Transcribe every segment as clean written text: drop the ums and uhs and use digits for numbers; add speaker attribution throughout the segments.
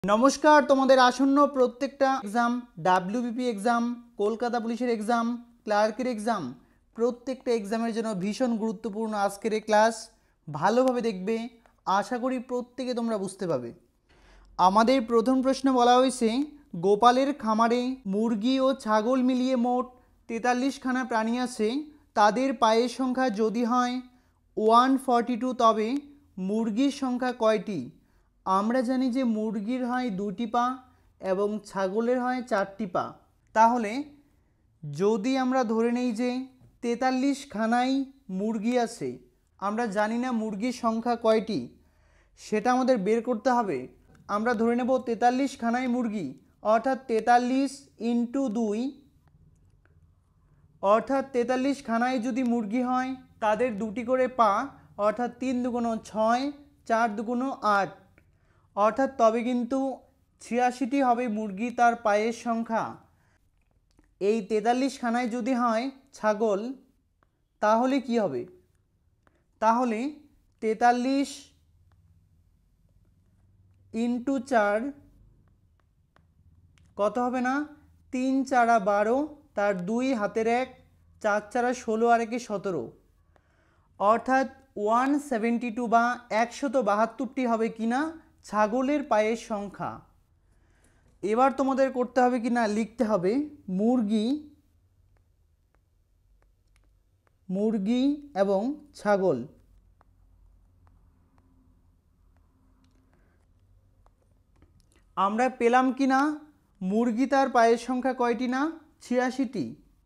Speaker 1: नमस्कार तुम्हारे आसन्न प्रत्येकटा एग्जाम डब्ल्यूबीपी एग्जाम कलकाता पुलिसेर एग्जाम क्लार्केर एग्जाम प्रत्येकटा एग्जामेर जन्य भीषण गुरुत्वपूर्ण आजकेर क्लास भालोभाबे देखबे आशा करी प्रत्येके तोमरा बुझते पारबे। आमादेर प्रथम प्रश्न बला हयेछे गोपालेर खामारे मुरगी ओ छागल मिलिए मोट 43 खाना प्राणी आछे तादेर पायेर संख्या यदि हय 142 तबे मुरगिर संख्या कयटी। আমরা জানি যে মুরগির হয় দুটি পা এবং ছাগলের হয় চারটি পা। তাহলে যদি আমরা ধরে নেই যে 43 খানায় মুরগি আছে, আমরা জানি না মুরগির সংখ্যা কয়টি, সেটা আমাদের বের করতে হবে। আমরা ধরে নেব 43 খানায় মুরগি অর্থাৎ 43 ইন্টু 2 অর্থাৎ 43 খানায় যদি মুরগি হয় তাদের দুটি করে পা অর্থাৎ 3 দুগুণ 6 4 দুগুণ 8 অর্থাৎ তবে কিন্তু 86টি হবে মুরগি তার পায়ের সংখ্যা। এই 43 খানায় যদি হয় ছাগল তাহলে কি হবে, তাহলে 43 ইন্টু 4 কত হবে না 3 4 12 তার 2 হাতের 1 4 4 16 আর 1 17 অর্থাৎ 172 বা 172টি হবে কিনা ছাগলের পায়ের সংখ্যা। এবার তোমাদের করতে হবে কি না লিখতে হবে মুরগি এবং ছাগল। আমরা পেলাম কি না মুরগি তার পায়ের সংখ্যা কয়টি না 86টি।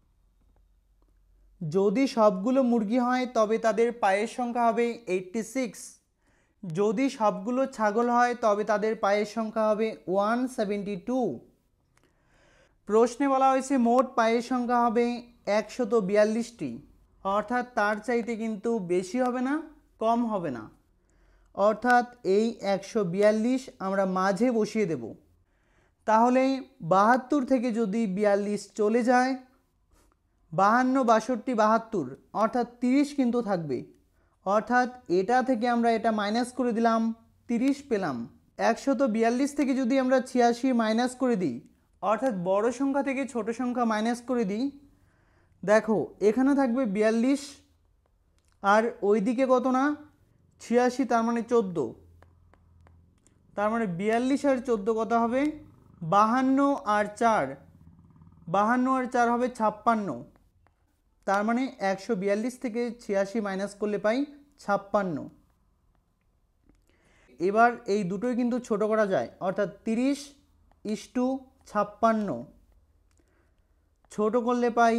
Speaker 1: যদি সবগুলো মুরগি হয় তবে তাদের পায়ের সংখ্যা হবে 86। যদি সবগুলো ছাগল হয় তবে তাদের পায়ের সংখ্যা হবে 172। প্রশ্নে বলা হয়েছে মোট পায়ের সংখ্যা হবে 142টি অর্থাৎ তার চাইতে কিন্তু বেশি হবে না কম হবে না, অর্থাৎ এই 142 আমরা মাঝে বসিয়ে দেব। তাহলে 72 থেকে যদি 42 চলে যায় 52 62 72 অর্থাৎ 30 কিন্তু থাকবে, অর্থাৎ এটা থেকে আমরা এটা মাইনাস করে দিলাম 30 পেলাম। 142 থেকে যদি আমরা 86 মাইনাস করে দিই অর্থাৎ বড় সংখ্যা থেকে ছোট সংখ্যা মাইনাস করে দিই, দেখো এখানে থাকবে 42 আর ওইদিকে কত না 86 তার মানে 14, তার মানে 42 আর 14 কত হবে 52 আর 4 হবে 56, তার মানে 142 থেকে 86 মাইনাস করলে পাই 56। এবার এই দুটোই কিন্তু ছোট করা যায় অর্থাৎ 30:56 ছোট করলে পাই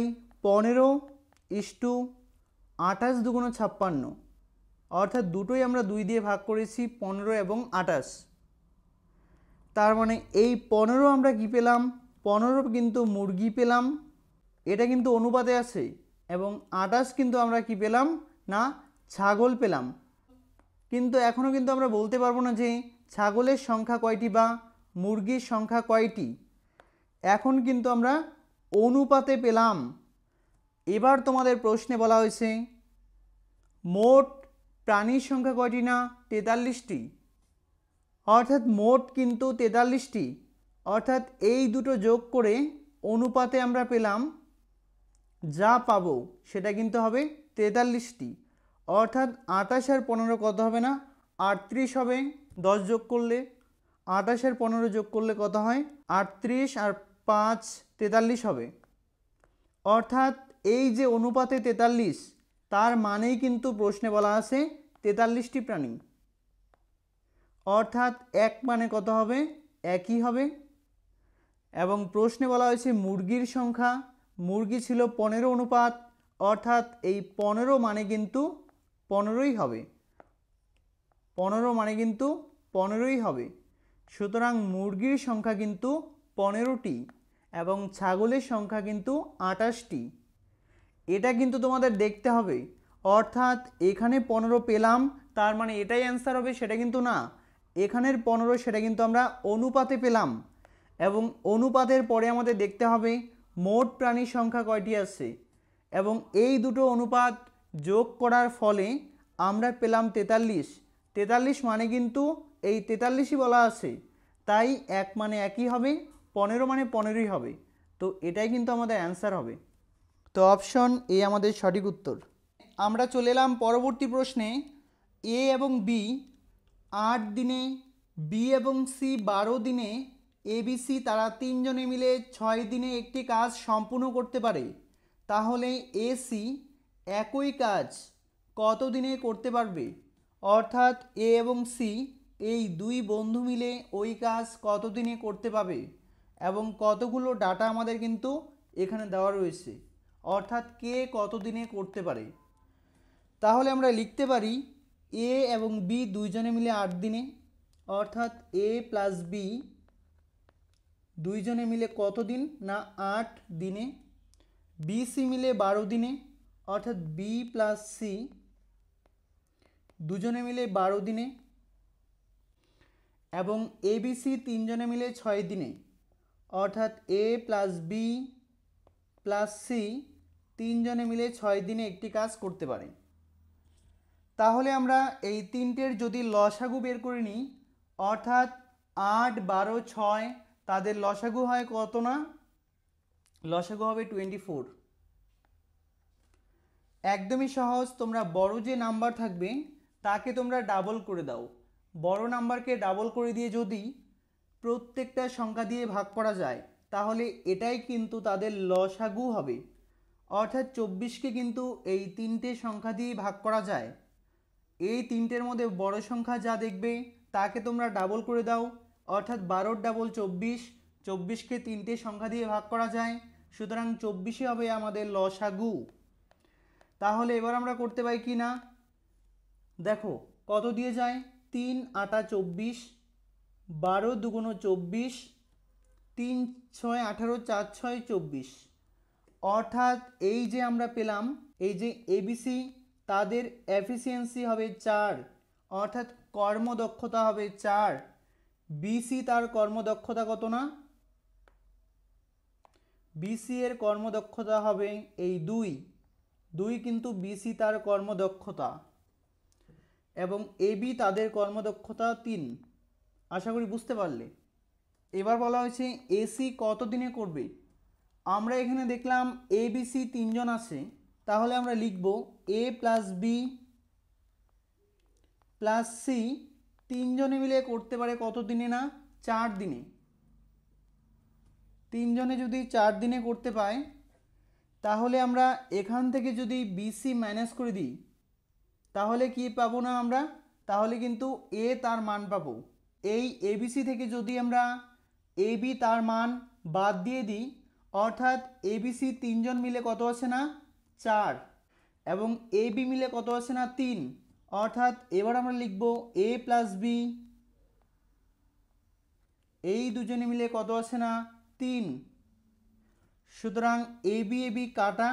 Speaker 1: 15:28 দুগুণ 56 অর্থাৎ দুটোই আমরা 2 দিয়ে ভাগ করেছি 15 এবং 28। তার মানে এই 15 আমরা কি পেলাম 15 কিন্তু মুরগি পেলাম, এটা কিন্তু অনুপাতে আছে, এবং 28 কিন্তু আমরা কি পেলাম না ছাগল পেলাম। কিন্তু এখনও কিন্তু আমরা বলতে পারবো না যে ছাগলের সংখ্যা কয়টি বা মুরগির সংখ্যা কয়টি, এখন কিন্তু আমরা অনুপাতে পেলাম। এবার তোমাদের প্রশ্নে বলা হয়েছে মোট প্রাণীর সংখ্যা কয়টি না 43টি অর্থাৎ মোট কিন্তু 43টি, অর্থাৎ এই দুটো যোগ করে অনুপাতে আমরা পেলাম যা পাবো সেটা কিন্তু হবে 43টি, অর্থাৎ 28 আর 15 কত হবে না 38 হবে। 10 যোগ করলে 28 আর 15 যোগ করলে কত হয় 38 আর 5 43 হবে, অর্থাৎ এই যে অনুপাতে 43 তার মানেই কিন্তু প্রশ্নে বলা আছে 43টি প্রাণী, অর্থাৎ এক মানে কত হবে একই হবে। এবং প্রশ্নে বলা হয়েছে মুরগির সংখ্যা, মুরগি ছিল 15 অনুপাত অর্থাৎ এই 15 মানে কিন্তু 15ই হবে, 15 মানে কিন্তু 15ই হবে। সুতরাং মুরগির সংখ্যা কিন্তু 15টি এবং ছাগলের সংখ্যা কিন্তু 28টি। এটা কিন্তু তোমাদের দেখতে হবে, অর্থাৎ এখানে 15 পেলাম তার মানে এটাই অ্যান্সার হবে সেটা কিন্তু না, এখানের 15 সেটা কিন্তু আমরা অনুপাতে পেলাম, এবং অনুপাতের পরে আমাদের দেখতে হবে মোট প্রাণীর সংখ্যা কয়টি আছে, এবং এই দুটো অনুপাত যোগ করার ফলে আমরা পেলাম 43 মানে কিন্তু এই 43ই বলা আছে, তাই এক মানে একই হবে, 15 মানে 15ই হবে। তো এটাই কিন্তু আমাদের অ্যান্সার হবে। তো অপশন এ আমাদের সঠিক উত্তর। আমরা চলে এলাম পরবর্তী প্রশ্নে। এ এবং বি 8 দিনে, বি এবং সি 12 দিনে, এ বি সি তারা তিনজনে মিলে 6 দিনে একটি কাজ সম্পূর্ণ করতে পারে। তাহলে এ সি একই কাজ কত দিনে করতে পারবে? অর্থাৎ এ এবং সি এই দুই বন্ধু মিলে ওই কাজ কত দিনে করতে পারবে এবং কতগুলো ডাটা আমাদের কিন্তু এখানে দেওয়া রয়েছে, অর্থাৎ কে কত দিনে করতে পারে। তাহলে আমরা লিখতে পারি এ এবং বি দুইজনে মিলে 8 দিনে, অর্থাৎ এ প্লাস বি দুইজনে মিলে কত দিন না 8 দিনে। বি সি মিলে 12 দিনে, অর্থাৎ বি প্লাস সি দুজনে মিলে 12 দিনে। এবং এ বি সি তিনজনে মিলে 6 দিনে, অর্থাৎ A plus B plus C তিনজনে মিলে 6 দিনে একটি কাজ করতে পারে। তাহলে আমরা এই তিনটের যদি লসাগু বের করে নিই, অর্থাৎ 8, 12, 6 তাদের লসাগু হয় কত না? লসাগু হবে 24। একদমই সহজ, তোমরা বড় যে নাম্বার থাকবে তাকে তোমরা ডাবল করে দাও। বড় নাম্বারকে ডাবল করে দিয়ে যদি প্রত্যেকটা সংখ্যা দিয়ে ভাগ করা যায় তাহলে এটাই কিন্তু তাদের লসাগু হবে। অর্থাৎ 24কে কিন্তু এই তিনটে সংখ্যা দিয়ে ভাগ করা যায়। এই তিনটের মধ্যে বড় সংখ্যা যা দেখবে তাকে তোমরা ডাবল করে দাও, অর্থাৎ 12 ডাবল 24, 24কে তিনটে সংখ্যা দিয়ে ভাগ করা যায়, সুতরাং 24ই হবে আমাদের লসাগু। তাহলে এবার আমরা করতে পারি কি না, দেখো কত দিয়ে যায়, 3 আটা 24, 12 দুগুণ 24, 3 6 18, 4 6 24। অর্থাৎ এই যে আমরা পেলাম এই যে এবিসি তাদের এফিসিয়েন্সি হবে 4, অর্থাৎ কর্মদক্ষতা হবে 4। বিসি তার কর্মদক্ষতা কত না? বিসি এর কর্মদক্ষতা হবে এই 2 কিন্তু বিসি তার কর্মদক্ষতা, এবং এবি তাদের কর্মদক্ষতা 3। আশা করি বুঝতে পারলে। এবার বলা হয়েছে এসি কত দিনে করবে। আমরা এখানে দেখলাম এ বি সি তিনজন আছে, তাহলে আমরা লিখব A plus B plus C তিনজনে মিলে করতে পারে কত দিনে না? 4 দিনে। তিনজনে যদি 4 দিনে করতে পায় তাহলে আমরা এখান থেকে যদি বিসি মাইনাস করে দিই তাহলে কি পাবো না আমরা? তাহলে কিন্তু এ তার মান পাবো। এই এবিসি থেকে যদি আমরা এ বি তার মান বাদ দিয়ে দিই, অর্থাৎ এবিসি তিনজন মিলে কত আছে না? 4, এবং এ বি মিলে কত আছে না? 3। অর্থাৎ এবার আমরা লিখব এ প্লাস বি এই দুজনে মিলে কত আছে না? 3। সুতরাং এ বি কাটা,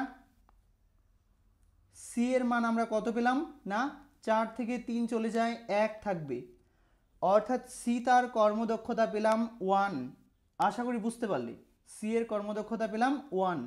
Speaker 1: সি এর মান আমরা কত পেলাম না? 4 থেকে 3 চলে যায়, 1 থাকবে, অর্থাৎ সি তার কর্মদক্ষতা পেলাম 1। আশা করি বুঝতে পারলে, সি এর কর্মদক্ষতা পেলাম 1।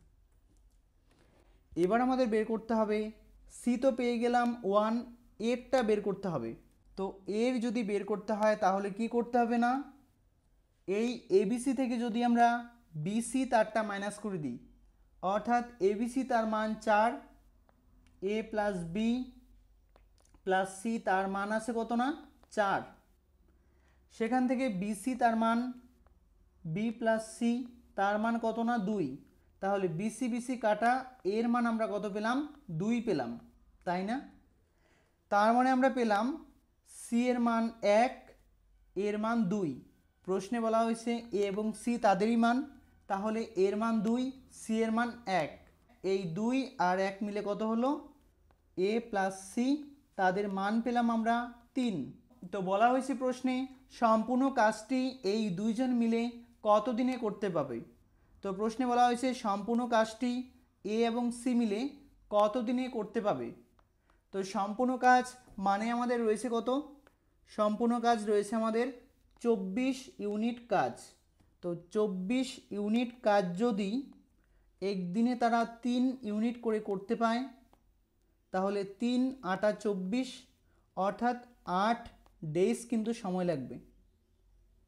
Speaker 1: এবার আমাদের বের করতে হবে, সি তো পেয়ে গেলাম 1, এরটা বের করতে হবে। তো এর যদি বের করতে হয় তাহলে কি করতে হবে না? এই এবিসি থেকে যদি আমরা বিসি তারটা মাইনাস করে দিই, অর্থাৎ এবিসি তার মান 4, A plus B plus C তার মান আছে কত না? 4। সেখান থেকে বিসি তার মান বি প্লাস সি তার মান কত না? 2। তাহলে বিসি বিসি কাটা, এর মান আমরা কত পেলাম? 2 পেলাম, তাই না? তার মানে আমরা পেলাম সি এর মান 1, এর মান 2। প্রশ্নে বলা হয়েছে এ এবং সি তাদেরই মান, তাহলে এর মান 2, সি এর মান 1। এই 2 আর 1 মিলে কত হলো? এ প্লাস সি, তাদের মান পেলাম আমরা 3। তো বলা হয়েছে প্রশ্নে সম্পূর্ণ কাজটি এই দুইজন মিলে কত দিনে করতে পারবে। তো প্রশ্নে বলা হয়েছে সম্পূর্ণ কাজটি এ এবং সি মিলে কত দিনে করতে পারবে। তো সম্পূর্ণ কাজ মানে আমাদের রয়েছে কত? সম্পূর্ণ কাজ রয়েছে আমাদের 24 ইউনিট কাজ। তো 24 ইউনিট কাজ যদি একদিনে তারা 3 ইউনিট করে করতে পায় তাহলে 3 আটা 24, অর্থাৎ 8 ডেজ কিন্তু সময় লাগবে।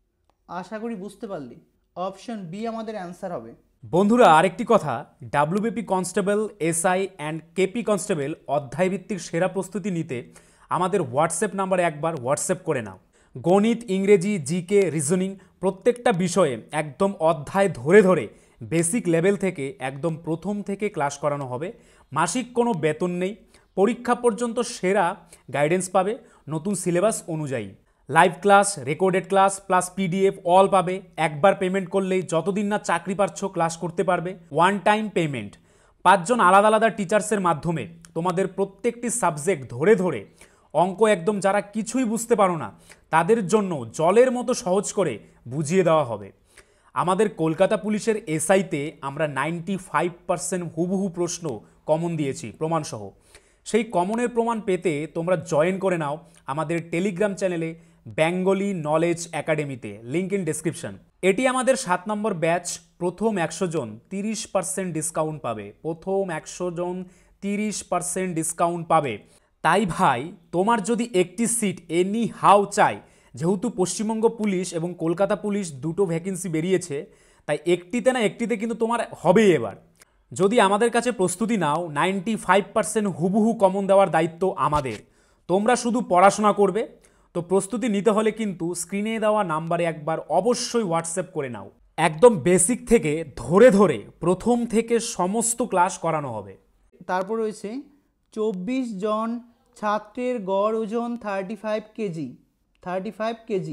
Speaker 1: আশা করি বুঝতে পারলি, অপশন বি আমাদের অ্যান্সার হবে।
Speaker 2: বন্ধুরা আরেকটি কথা, WBP constable, SI and KP constable অধ্যায়ভিত্তিক সেরা প্রস্তুতি নিতে আমাদের হোয়াটসঅ্যাপ নাম্বারে একবার হোয়াটসঅ্যাপ করে নাও। গণিত, ইংরেজি, জিকে, রিজনিং প্রত্যেকটা বিষয়ে একদম অধ্যায় ধরে ধরে বেসিক লেভেল থেকে একদম প্রথম থেকে ক্লাস করানো হবে। মাসিক কোনো বেতন নেই, পরীক্ষা পর্যন্ত সেরা গাইডেন্স পাবে নতুন সিলেবাস অনুযায়ী। Live class, recorded class plus PDF all পাবে। একবার পেমেন্ট করলেই যতদিন না চাকরি পাচ্ছ ক্লাস করতে পারবে। One time payment. 5 জন আলাদা আলাদা টিচার্সের মাধ্যমে তোমাদের প্রত্যেকটি সাবজেক্ট ধরে ধরে অঙ্ক একদম যারা কিছুই বুঝতে পারো না তাদের জন্য জলের মতো সহজ করে বুঝিয়ে দেওয়া হবে। আমাদের কলকাতা পুলিশের এসআইতে আমরা 95% হুবহু প্রশ্ন কমন দিয়েছি প্রমাণসহ। সেই কমনের প্রমাণ পেতে তোমরা জয়েন করে নাও আমাদের টেলিগ্রাম চ্যানেলে বেঙ্গলি নলেজ একাডেমিতে, লিঙ্ক ইন ডেসক্রিপশন। এটি আমাদের 7 নম্বর ব্যাচ। প্রথম 100 জন 30% ডিসকাউন্ট পাবে। প্রথম 100 জন 30% ডিসকাউন্ট পাবে। তাই ভাই, তোমার যদি একটি সিট এনি হাউ চাই, যেহেতু পশ্চিমবঙ্গ পুলিশ এবং কলকাতা পুলিশ দুটো ভ্যাকেন্সি বেরিয়েছে, তাই একটিতে না একটিতে কিন্তু তোমার হবেই এবার। যদি আমাদের কাছে প্রস্তুতি নাও, 95% হুবহু কমন দেওয়ার দায়িত্ব আমাদের। তোমরা শুধু পড়াশোনা করবে। তো প্রস্তুতি নিতে হলে কিন্তু স্ক্রিনে দেওয়া নাম্বারে একবার অবশ্যই হোয়াটসঅ্যাপ করে নাও। একদম বেসিক থেকে ধরে ধরে প্রথম থেকে সমস্ত ক্লাস করানো হবে।
Speaker 1: তারপর রয়েছে 24 জন ছাত্রের গড় ওজন 35 কেজি। 35 কেজি,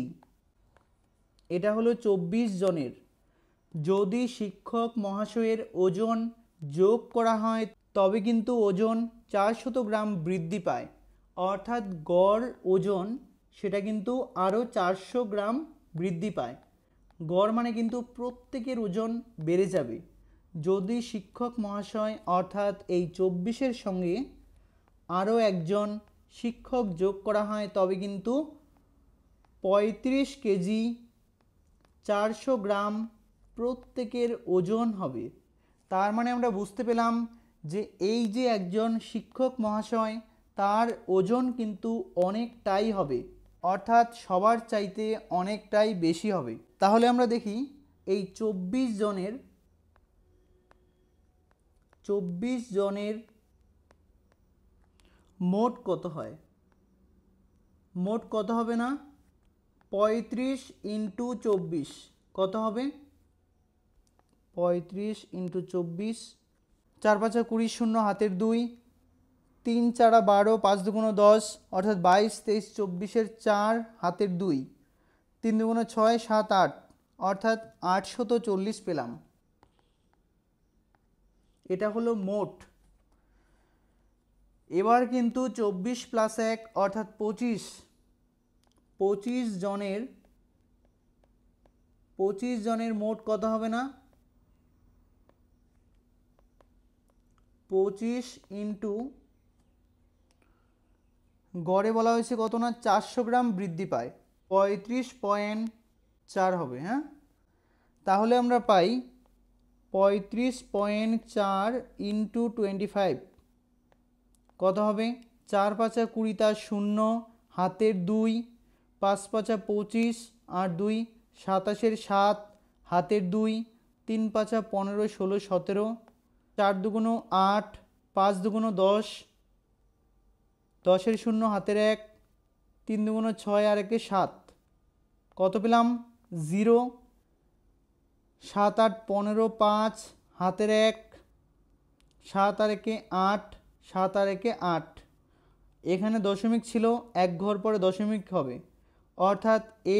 Speaker 1: এটা হলো 24 জনের। যদি শিক্ষক মহাশয়ের ওজন যোগ করা হয় তবে কিন্তু ওজন 400 গ্রাম বৃদ্ধি পায়, অর্থাৎ গড় ওজন সেটা কিন্তু আরও 400 গ্রাম বৃদ্ধি পায়। গড় মানে কিন্তু প্রত্যেকের ওজন বেড়ে যাবে। যদি শিক্ষক মহাশয় অর্থাৎ এই 24-এর সঙ্গে আরও একজন শিক্ষক যোগ করা হয় তবে কিন্তু 35 কেজি 400 গ্রাম প্রত্যেকের ওজন হবে। তার মানে আমরা বুঝতে পেলাম যে এই যে একজন শিক্ষক মহাশয় তার ওজন কিন্তু অনেকটাই হবে, অর্থাৎ সবার চাইতে অনেকটাই বেশি হবে। তাহলে আমরা দেখি এই 24 জনের মোট কত হয়। মোট কত হবে না, 35 × 24 কত হবে, 35 × 24, 4 5 20, শূন্য হাতের 2, 3 4 12, 5 2 10, অর্থাৎ 22 23 24-এর 4 হাতের 2, 3 2 6 7 8, অর্থাৎ 840 পেলাম। এটা হলো মোট। এবার কিন্তু 24 + 1 অর্থাৎ 25 জনের মোট কত হবে না, 25 ইন্টু গড়ে বলা হয়েছে কত না 400 গ্রাম বৃদ্ধি পায়, 35.4 হবে। হ্যাঁ, তাহলে আমরা পাই 35.4 ইন্টু 25 কত হবে, 4 5 20, 0 হাতের 2, 5 5 25, আর 2 27-এর 7 হাতের 2, 3 5 15 16 17, 4 2 8, 5 2 10, 10-এর 0 হাতের 1, 3 2 6 আর 1 7, কত পেলাম 0, 7 8 15, 5 হাতের 1, 7 আর 1 8, 7 আর 1 8, এখানে দশমিক ছিল, এক ঘর পরে দশমিক হবে, অর্থাৎ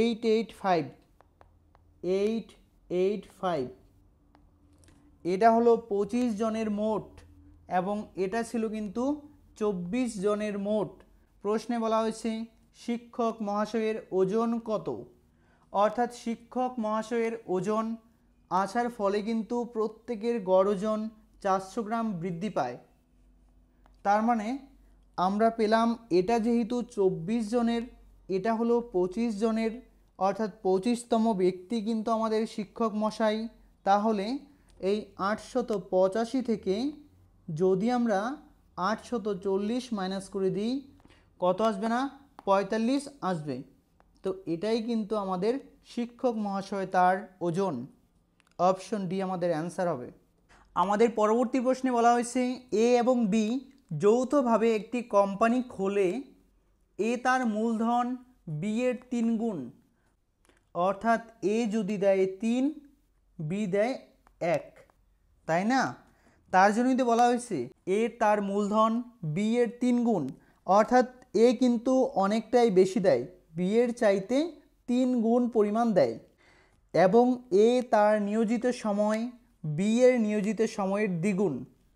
Speaker 1: 885। এটা হলো 25 জনের মোট এবং এটা ছিল কিন্তু 24 জনের মোট। প্রশ্নে বলা হয়েছে শিক্ষক মহাশয়ের ওজন কত, অর্থাৎ শিক্ষক মহাশয়ের ওজন আসার ফলে কিন্তু প্রত্যেকের গড় ওজন 400 গ্রাম বৃদ্ধি পায়। তার মানে আমরা পেলাম এটা যেহেতু 24 জনের, এটা হলো 25 জনের, অর্থাৎ 25তম ব্যক্তি কিন্তু আমাদের শিক্ষক মশাই। তাহলে এই 885 থেকে যদি আমরা 840 মাইনাস করে দিই কত আসবে না, 45 আসবে। তো এটাই কিন্তু আমাদের শিক্ষক মহাশয় তার ওজন। অপশন ডি আমাদের অ্যান্সার হবে। আমাদের পরবর্তী প্রশ্নে বলা হয়েছে এ এবং বি যৌথভাবে একটি কোম্পানি খোলে। এ তার মূলধন বি এর 3 গুণ, অর্থাৎ এ যদি দেয় 3, বি দেয় 1, তাই না? তার জন্যই তো বলা হয়েছে এ তার মূলধন বি এর 3 গুণ, অর্থাৎ এ কিন্তু অনেকটাই বেশি দেয়, বি এর চাইতে 3 গুণ পরিমাণ দেয়, এবং এ তার নিয়োজিত সময় বি এর নিয়োজিত সময়ের দ্বিগুণ,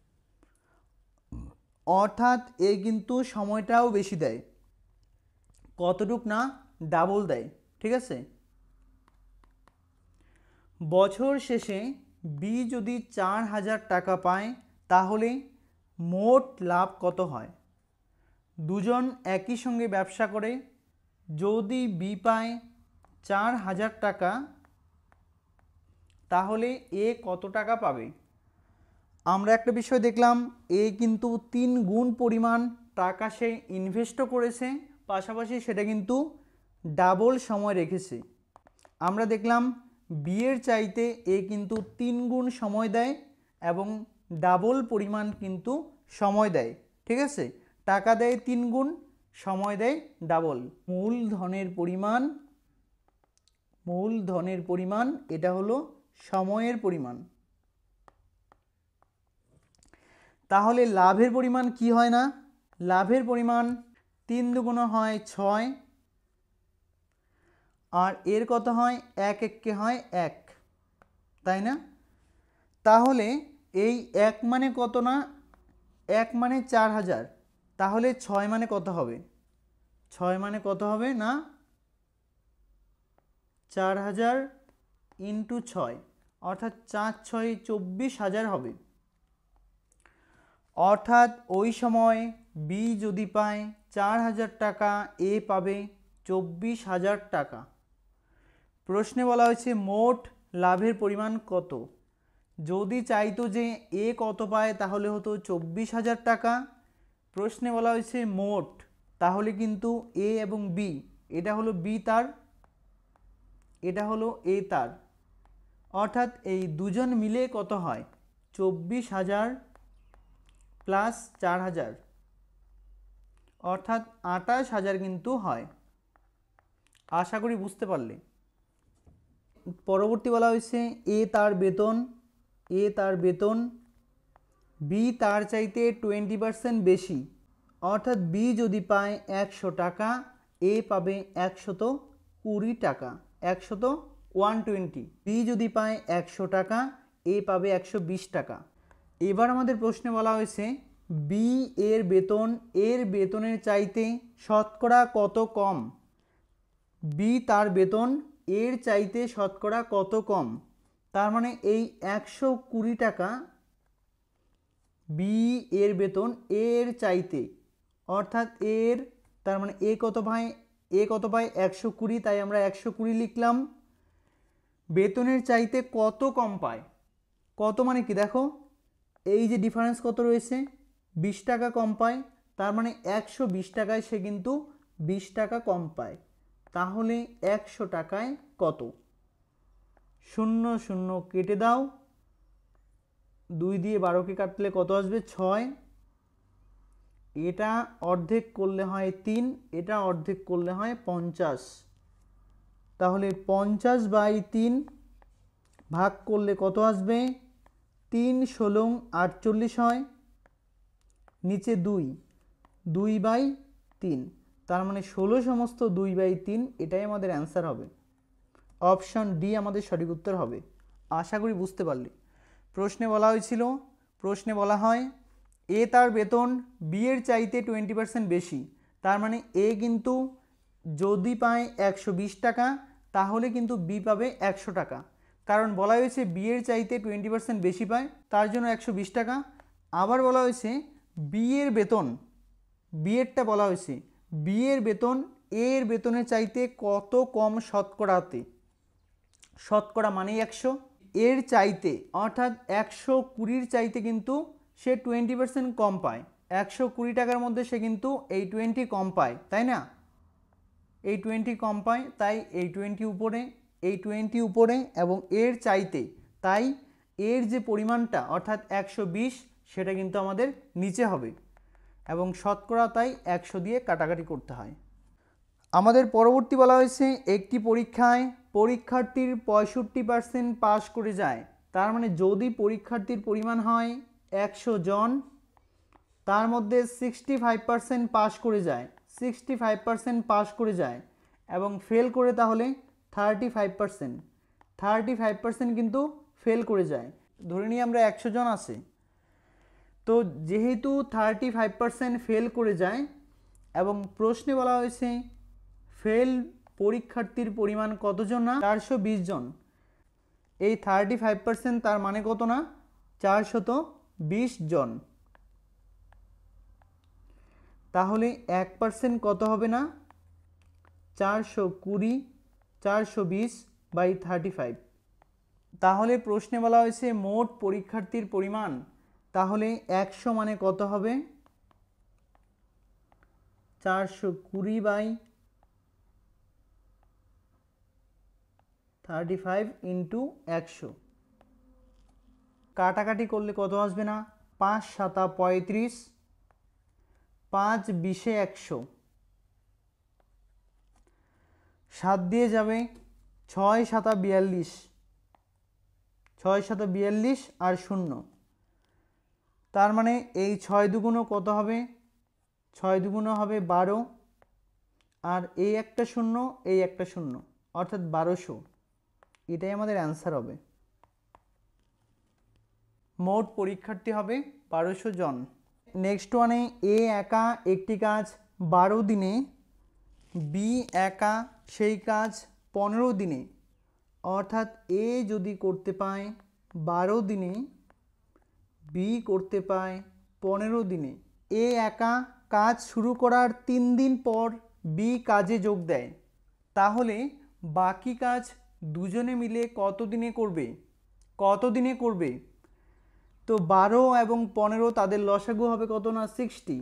Speaker 1: অর্থাৎ এ কিন্তু সময়টাও বেশি দেয়। কতটুক না, ডাবল দেয়। ঠিক আছে। বছর শেষে বি যদি 4,000 টাকা পায় তাহলে মোট লাভ কত হয়? দুজন একই সঙ্গে ব্যবসা করে, যদি বি পায় 4,000 টাকা তাহলে এ কত টাকা পাবে? আমরা একটা বিষয় দেখলাম, এ কিন্তু 3 গুণ পরিমাণ টাকা সে ইনভেস্টও করেছে, পাশাপাশি সেটা কিন্তু ডাবল সময় রেখেছে। আমরা দেখলাম বি এর চাইতে এ কিন্তু 3 গুণ সময় দেয় এবং ডাবল পরিমাণ কিন্তু সময় দেয়। ঠিক আছে, টাকা দেয় 3 গুণ, সময় দেয় ডাবল। মূলধনের পরিমাণ এটা হলো সময়ের পরিমাণ। তাহলে লাভের পরিমাণ কি হয় না? লাভের পরিমাণ 3 দুগুণ হয় 6, আর এর কত হয় 1 1 হয় 1, তাই না? তাহলে এই 1 মানে কত না, 1 মানে 4,000, তাহলে 6 মানে কত হবে? 6 মানে কত হবে না, 4,000 ইন্টু 6, অর্থাৎ 4 6 24,000 হবে। অর্থাৎ ওই সময় বি যদি পায় 4,000 টাকা, এ পাবে 24,000 টাকা। প্রশ্নে বলা হয়েছে মোট লাভের পরিমাণ কত? যদি চাইতো যে এ কত পায় তাহলে হতো 24,000 টাকা। প্রশ্নে বলা হয়েছে মোট, তাহলে কিন্তু এ এবং বি, এটা হলো বি তার, এটা হলো এ তার, অর্থাৎ এই দুজন মিলে কত হয়? 24,000 প্লাস 4,000, অর্থাৎ 28,000 কিন্তু হয়। আশা করি বুঝতে পারলে। পরবর্তী বলা হয়েছে এ তার বেতন বি তার চাইতে 20% বেশি, অর্থাৎ বি যদি পায় 100 টাকা, এ পাবে 120 টাকা, 120। বি যদি পায় 100 টাকা, এ পাবে 120 টাকা। এবার আমাদের প্রশ্নে বলা হয়েছে বি এর বেতনের চাইতে শতকরা কত কম? বি তার বেতন এর চাইতে শতকরা কত কম? তার মানে এই 120 টাকা বি এর বেতন এর চাইতে, অর্থাৎ এর, তার মানে এ কত পায় 120, তাই আমরা 120 লিখলাম। বেতনের চাইতে কত কম পায়? কত মানে কি দেখো, এই যে ডিফারেন্স কত রয়েছে, 20 টাকা কম পায়, তার মানে 120 টাকায় সে কিন্তু 20 টাকা কম পায়। তাহলে 100 টাকায় কত? 0 0 কেটে দাও, 2 দিয়ে 12কে কাটলে কত আসবে? 6। এটা অর্ধেক করলে হয় 3, এটা অর্ধেক করলে হয় 50। তাহলে 50/3 ভাগ করলে কত আসবে? 3 16 48 হয়, নিচে 2/3, তার মানে 16 সমস্ত 2/3, এটাই আমাদের অ্যান্সার হবে। অপশন ডি আমাদের সঠিক উত্তর হবে। আশা করি বুঝতে পারলে। প্রশ্নে বলা হয় এ তার বেতন বি এর চাইতে 20% বেশি, তার মানে এ কিন্তু যদি পায় 120 টাকা তাহলে কিন্তু বি পাবে 100 টাকা, কারণ বলা হয়েছে বি এর চাইতে 20% বেশি পায়, তার জন্য 120 টাকা। আবার বলা হয়েছে বি এর বেতন, বি এরটা বলা হয়েছে বি এর বেতন এর বেতনের চাইতে কত কম শতকরাতে, শতকরা মানেই 100, এর চাইতে অর্থাৎ 120 চাইতে কিন্তু সে 20% কম পায়। 120 টাকার মধ্যে সে কিন্তু এই 20 কম পায়, তাই না? এই 20 কম পায়, তাই এই 20 উপরে এই 20 উপরে এবং এর চাইতে, তাই এর যে পরিমাণটা অর্থাৎ 120 সেটা কিন্তু আমাদের নিচে হবে এবং শতকরা তাই 100 দিয়ে কাটাকাটি করতে হয়। আমাদের পরবর্তী বলা হয়েছে একটি পরীক্ষায় পরীক্ষার্থীর 65% পাস করে যায়। তার মানে যদি পরীক্ষার্থীর পরিমাণ হয় 100 জন, তার মধ্যে 65% পাস করে যায়, 65% পাস করে যায় এবং ফেল করে তাহলে 35% কিন্তু ফেল করে যায়। ধরে নিই আমরা 100 জন আছে, তো যেহেতু 35% ফেল করে যায় এবং প্রশ্নে বলা হয়েছে ফেল পরীক্ষার্থীর পরিমাণ কতজন না 420 জন, এই 35% তার মানে কত না 420 জন, তাহলে 1% কত হবে না 420 420/35। তাহলে প্রশ্নে বলা হয়েছে মোট পরীক্ষার্থীর পরিমাণ, তাহলে 100 মানে কত হবে 420/35 ইন্টু 100, কাটাকাটি করলে কত আসবে না 5 7 35, 5 20 100, 7 দিয়ে যাবে 6 7 42, 6 7 42 আর 0, তার মানে এই 6 দুগুণ কত হবে 6 দুগুণ হবে 12 আর এই একটা 0 এই একটা 0 অর্থাৎ 1200, এটাই আমাদের অ্যান্সার হবে। মোট পরীক্ষার্থী হবে 1200 জন। নেক্সট ওয়ানে এ একা একটি কাজ 12 দিনে, বি একা সেই কাজ 15 দিনে, অর্থাৎ এ যদি করতে পায় 12 দিনে, বি করতে পায় 15 দিনে, এ একা কাজ শুরু করার 3 দিন পর বি কাজে যোগ দেয়, তাহলে বাকি কাজ দুজনে মিলে কত দিনে করবে? তো 12 এবং 15 তাদের লসাগু হবে কত না 60,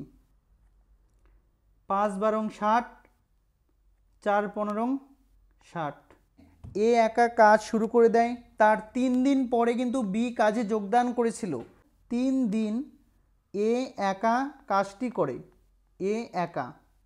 Speaker 1: 5 12 60, 4 15 60। এ একা কাজ শুরু করে দেয়, তার 3 দিন পরে কিন্তু বি কাজে যোগদান করেছিল, 3 দিন এ একা কাজটি করে, এ একা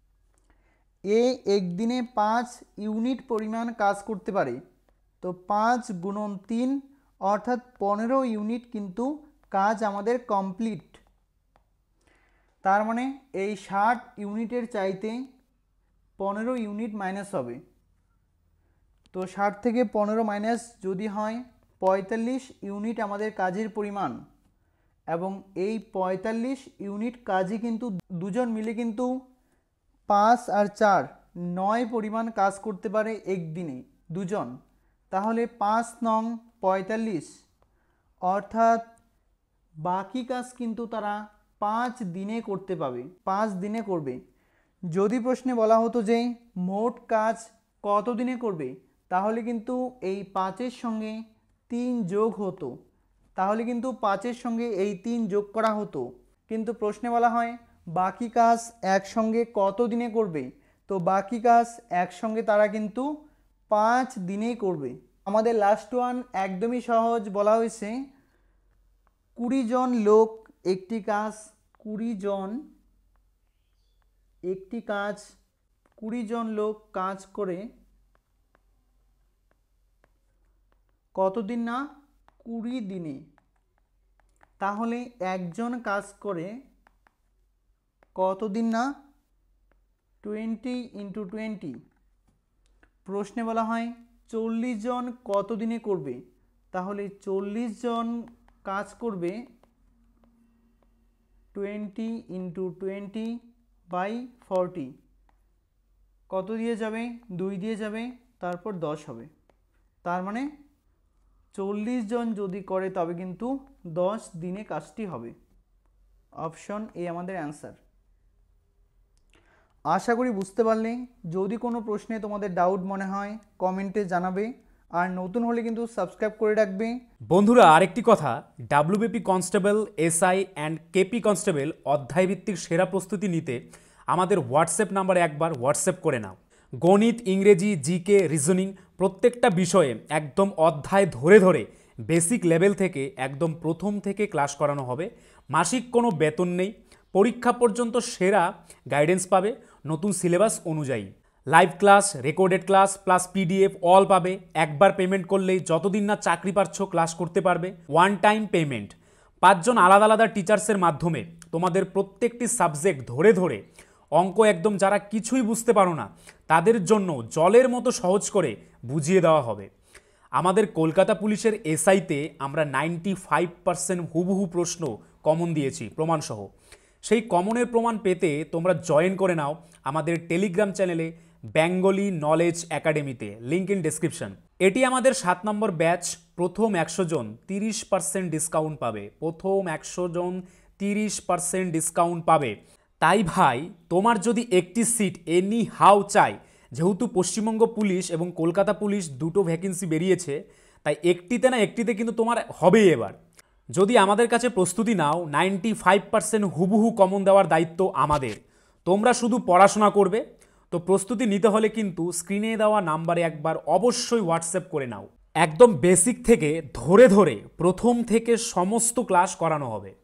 Speaker 1: একদিনে 5 ইউনিট পরিমাণ কাজ করতে পারে, তো 5 গুণন 3 অর্থাৎ 15 ইউনিট কিন্তু কাজ আমাদের কমপ্লিট। তার মানে এই 60 ইউনিটের চাইতে 15 ইউনিট মাইনাস হবে, তো 60 থেকে 15 মাইনাস যদি হয় 45 ইউনিট আমাদের কাজের পরিমাণ, এবং এই 45 ইউনিট কাজই কিন্তু দুজন মিলে কিন্তু 5 আর 4 9 পরিমাণ কাজ করতে পারে একদিনে দুজন, তাহলে 5 নং 45, অর্থাৎ বাকি কাজ কিন্তু তারা 5 দিনে করতে পাবে, 5 দিনে করবে। যদি প্রশ্নে বলা হতো যে মোট কাজ কত দিনে করবে, তাহলে কিন্তু এই 5-এর সঙ্গে 3 যোগ হতো, তাহলে কিন্তু 5-এর সঙ্গে এই 3 যোগ করা হতো, কিন্তু প্রশ্নে বলা হয় বাকি কাজ একসঙ্গে কত দিনে করবে, তো বাকি কাজ একসঙ্গে তারা কিন্তু 5 দিনেই করবে। আমাদের লাস্ট ওয়ান একদমই সহজ, বলা হয়েছে 20 জন লোক একটি কাজ 20 জন লোক কাজ করে কতদিন না 20 দিনে, তাহলে একজন কাজ করে কতদিন না 20 × 20। প্রশ্নে বলা হয় 40 জন কত দিনে করবে, তাহলে 40 জন কাজ করবে 20 × 20/40, কত দিয়ে যাবে 2 দিয়ে যাবে, তারপর 10 হবে, তার মানে 40 জন যদি করে তবে কিন্তু 10 দিনে কাজটি হবে। অপশন এ আমাদের অ্যান্সার। আশা করি বুঝতে পারলে। যদি কোনো প্রশ্নে তোমাদের ডাউট মনে হয় কমেন্টে জানাবে, আর নতুন হলে কিন্তু সাবস্ক্রাইব করে রাখবে।
Speaker 2: বন্ধুরা, আরেকটি কথা, WBP constable, SI and KP constable অধ্যায়ভিত্তিক সেরা প্রস্তুতি নিতে আমাদের হোয়াটসঅ্যাপ নাম্বারে একবার হোয়াটসঅ্যাপ করে নাও। গণিত, ইংরেজি, জিকে, রিজনিং প্রত্যেকটা বিষয়ে একদম অধ্যায় ধরে ধরে বেসিক লেভেল থেকে একদম প্রথম থেকে ক্লাস করানো হবে। মাসিক কোনো বেতন নেই, পরীক্ষা পর্যন্ত সেরা গাইডেন্স পাবে নতুন সিলেবাস অনুযায়ী। Live class, recorded class plus PDF all পাবে। একবার পেমেন্ট করলেই যতদিন না চাকরি পাচ্ছ ক্লাস করতে পারবে। One time payment. 5 জন আলাদা আলাদা টিচার্সের মাধ্যমে তোমাদের প্রত্যেকটি সাবজেক্ট ধরে ধরে অঙ্ক একদম যারা কিছুই বুঝতে পারো না তাদের জন্য জলের মতো সহজ করে বুঝিয়ে দেওয়া হবে। আমাদের কলকাতা পুলিশের এসআইতে আমরা 95% হুবহু প্রশ্ন কমন দিয়েছি প্রমাণসহ। সেই কমনের প্রমাণ পেতে তোমরা জয়েন করে নাও আমাদের টেলিগ্রাম চ্যানেলে বেঙ্গলি নলেজ একাডেমিতে, লিঙ্ক ইন ডেসক্রিপশন। এটি আমাদের 7 নম্বর ব্যাচ। প্রথম 100 জন 30% ডিসকাউন্ট পাবে। প্রথম 100 জন 30% ডিসকাউন্ট পাবে। তাই ভাই, তোমার যদি একটি সিট এনি হাউ চাই, যেহেতু পশ্চিমবঙ্গ পুলিশ এবং কলকাতা পুলিশ দুটো ভ্যাকেন্সি বেরিয়েছে, তাই একটিতে না একটিতে কিন্তু তোমার হবেই এবার। যদি আমাদের কাছে প্রস্তুতি নাও, 95% হুবহু কমন দেওয়ার দায়িত্ব আমাদের। তোমরা শুধু পড়াশোনা করবে। তো প্রস্তুতি নিতে হলে কিন্তু স্ক্রিনে দেওয়া নাম্বারে একবার অবশ্যই হোয়াটসঅ্যাপ করে নাও। একদম বেসিক থেকে ধরে ধরে প্রথম থেকে সমস্ত ক্লাস করানো হবে।